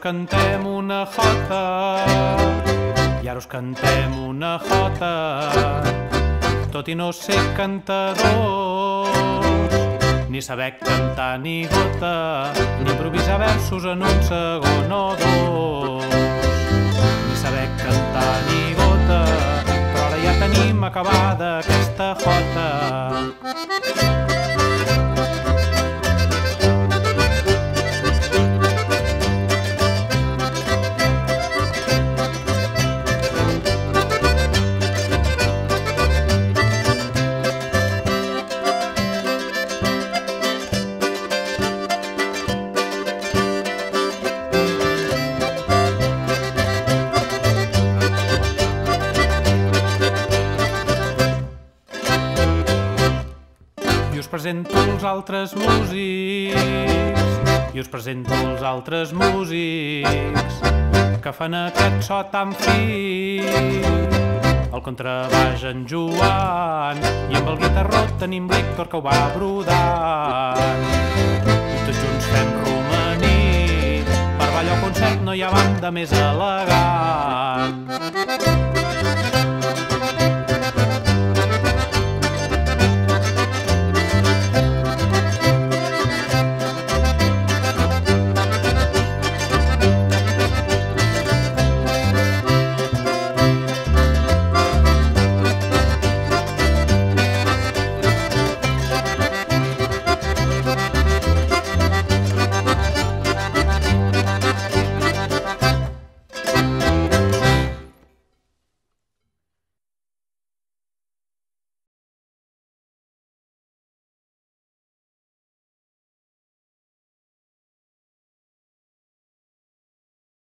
cantem una jota, i ara us cantem una jota, tot i no ser cantadors, ni saber cantar ni gota, ni improvisar versos en un segon o dos, ni saber cantar ni gota, però ara ja tenim acabada aquesta jota. I us presento els altres músics, que fan aquest so tan fi. El contrabaix en Joan, i amb el guitarró tenim l'Héctor que ho va brodant. I tots junts fem romaní, per ballar al concert no hi ha banda més elegant.